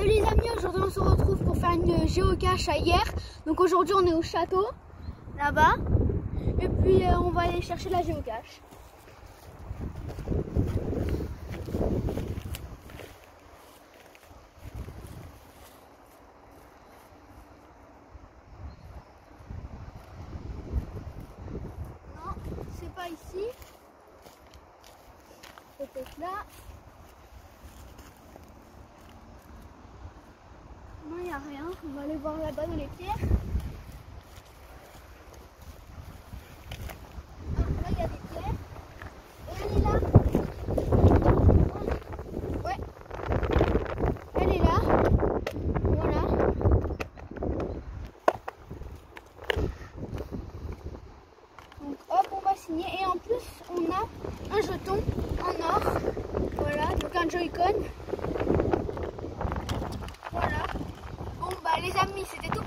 Salut les amis, aujourd'hui on se retrouve pour faire une géocache à hier. Donc aujourd'hui on est au château, là-bas. Et puis on va aller chercher la géocache. Non, c'est pas ici. Peut-être là. Non, il n'y a rien. On va aller voir là-bas dans les pierres. Ah, là, il y a des pierres. Et elle est là. Ouais. Elle est là. Voilà. Donc, hop, on va signer. Et en plus, on a un jeton en or. Voilà, donc un Joy-Con. Voilà. Bon, bah, les amis, c'était tout.